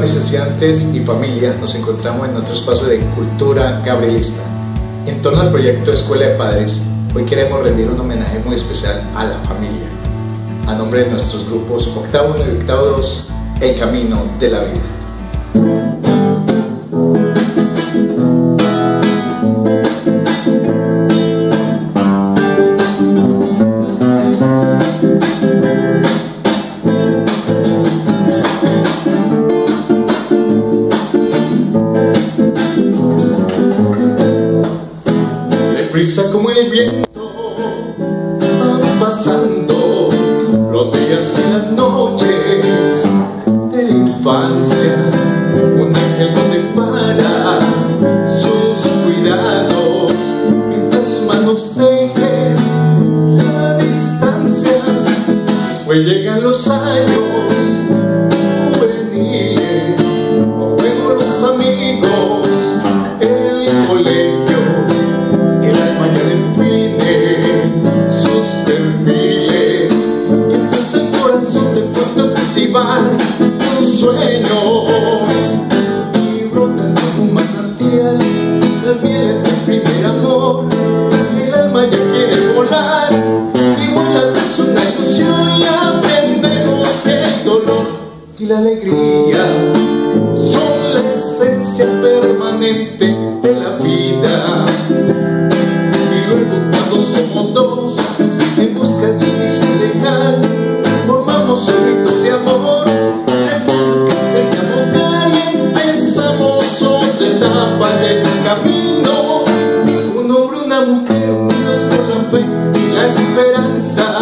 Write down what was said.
mis estudiantes y familia, nos encontramos en otro espacio de cultura gabrielista. En torno al proyecto Escuela de Padres, hoy queremos rendir un homenaje muy especial a la familia. A nombre de nuestros grupos Octavo 1 y Octavo 2, El Camino de la Vida. Prisa como el viento van pasando los días y las noches de la infancia. Un ángel no depara sus cuidados mientras sus manos tejen las distancias. Después llegan los años juveniles, luego los amigos, el colegio. Un sueño y brota como un manantial la miel del primer amor. El alma ya quiere volar y vuela tras una ilusión, y aprendemos que el dolor y la alegría son la esencia permanente de la vida. Y luego cuando somos dos en busca del mismo ideal, formamos un rito de amor, de amor que se llama hogar, y empezamos otra etapa del camino. Un hombre, una mujer unidos por la fe y la esperanza.